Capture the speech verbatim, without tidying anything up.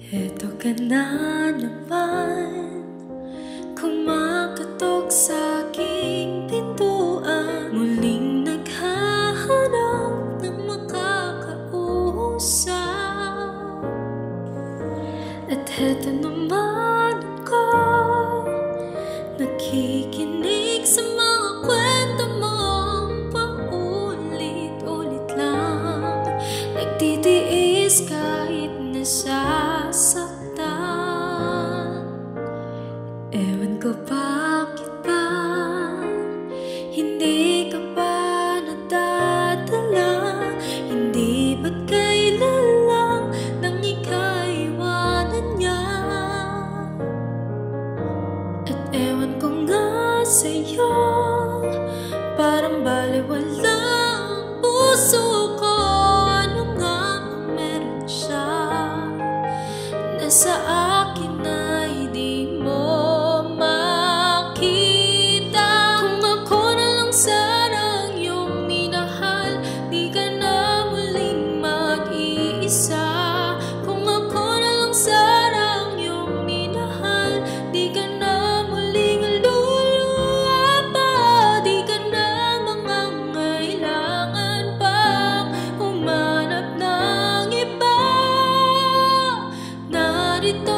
Eto ka na naman, kumakatok sa aking pintuan. Muling naghahanap ng makakausap. At eto naman ako, nakikinig sa mga kwento mong paulit-ulit lang. Nagtitiis kahit nasasaktan. Ewan ko bakit ba hindi ka pa nadadala. Hindi ba't kailan lang nang ikaiwanan niya. At ewan ko nga sa'yo, parang baliwala ang puso ko. Ano nga kung meron siya nasa akin ay di mo makita. Kung ako na lang sana ang iyong minahal, di ka na muling mag-iisa. Kung ako na lang sana ang iyong minahal, di ka na muling luluha pa. Di ka na mangangailangan pang humanap ng iba. Narito